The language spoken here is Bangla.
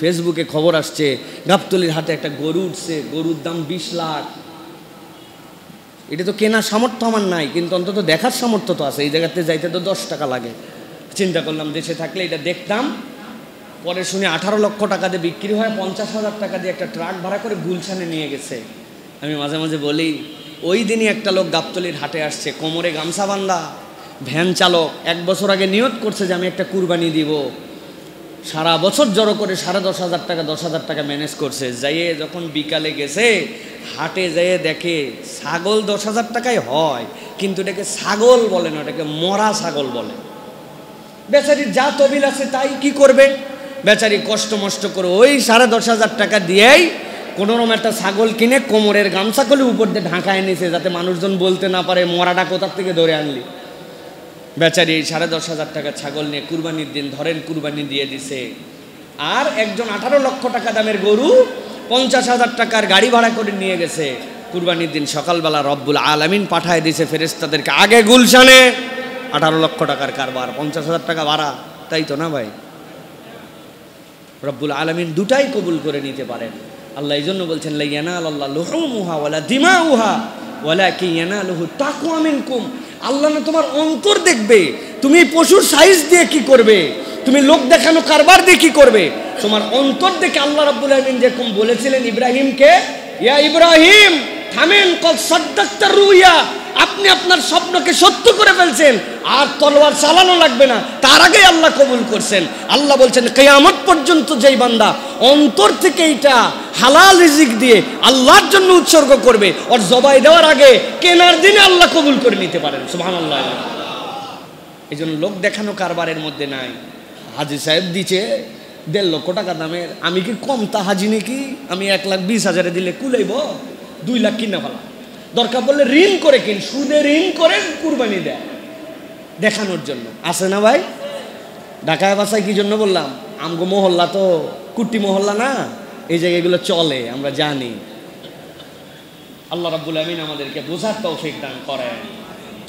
ফেসবুকে খবর আসছে গাবতলীর হাটে একটা গরু উঠছে, গরুর দাম 20 লাখ। এটা তো কেনার সামর্থ্য আমার নাই, কিন্তু অন্তত দেখার সামর্থ্য তো আছে। এই জায়গাতে যাইতে তো 10 টাকা লাগে। চিন্তা করলাম দেশে থাকলে এটা দেখতাম। পরে শুনে 18 লক্ষ টাকা দিয়ে বিক্রি হয়, 50,000 টাকা দিয়ে একটা ট্রাক ভাড়া করে গুলশানে নিয়ে গেছে। আমি মাঝে মাঝে বলি, ওই দিনই একটা লোক গাবতলীর হাটে আসছে, কোমরে গামছা বান্ধা, ভ্যান চালক, 1 বছর আগে নিয়ত করছে যে আমি একটা কুরবানি দিব। সারা বছর জড়ো করে 10,500 টাকা 10,000 টাকা ম্যানেজ করছে। যাইয়ে যখন বিকালে গেছে হাটে যেয়ে দেখে ছাগল 10,000 টাকায় হয়, কিন্তু এটাকে ছাগল বলে না, এটাকে মরা ছাগল বলে। বেচারির যা তবিল আছে তাই কি করবে, বেচারি কষ্ট মষ্ট করে ওই 10,500 টাকা দিয়েই কোনোরকম একটা ছাগল কিনে কোমরের গামছা করে উপর দিয়ে ঢাকায় নিছে, যাতে মানুষজন বলতে না পারে মরাটা কোথার থেকে ধরে আনলি। বেচারি 10,500 টাকা ছাগল নিয়ে কুরবানির দিন ধরেন কুরবানি দিয়ে দিছে। আর একজন 18 লক্ষ টাকা দামের গরু 50,000 টাকার গাড়ি ভাড়া করে নিয়ে গেছে। কুরবানির দিন সকালবেলা রব্বুল আলামিন পাঠায় দিছে ফেরেশতাদেরকে, আগে গুলশানে 18 লক্ষ টাকার কারবার, 50,000 টাকা ভাড়া। তাই তো না ভাই? রব্বুল আলামিন দুটাই কবুল করে নিতে পারেন আল্লাহ। এই জন্য বলছেন লা ইয়ানালাল্লাহু লুহুমুহা ওয়ালা দিমাউহা ওয়ালাকিন ইয়ানালুহু তাকওয়া মিনকুম। আল্লাহ না তোমার অন্তর দেখবে, তুমি পশুর সাইজ দিয়ে কি করবে, তুমি লোক দেখানো কারবার দিয়ে কি করবে, তোমার অন্তর দেখে আল্লাহ রাব্বুল আলামিন যেরকম বলেছিলেন ইব্রাহিমকে, ইয়া ইব্রাহিম থামেন কদ সাদ্দাকতা রুইয়া, আপনি আপনার স্বপ্নকে সত্য করে ফেলছেন, আর তলোয়ার চালানো লাগবে না। তার আগে আল্লাহ কবুল করছেন। আল্লাহ বলছেন কিয়ামত পর্যন্ত যেই বান্দা অন্তর থেকে এইটা হালাল রিজিক দিয়ে আল্লাহর জন্য উৎসর্গ করবে, ওর জবাই দেওয়ার আগে কেনার দিনে আল্লাহ কবুল করে নিতে পারেন। সুবহানাল্লাহ। এই জন্য লোক দেখানো কারবারের মধ্যে নাই। হাজি সাহেব দিচ্ছে 1.5 লক্ষ টাকা দামের, আমি কি কম তা হাজি নাকি? আমি 1,20,000 দিলে কুলাইব? 2 লাখ কিনা ফেলা, দরকার পড়লে ঋণ করে কিন, সুদে ঋণ করে কুরবানি দেয় দেখানোর জন্য। আছে না ভাই? ঢাকায় বাসায় কি জন্য বললাম, আমগো মহল্লা তো কুটি মহল্লা না, এই জায়গাগুলো চলে, আমরা জানি। আল্লাহ রাব্বুল আমিন আমাদেরকে বোঝার তৌফিক দান করেন।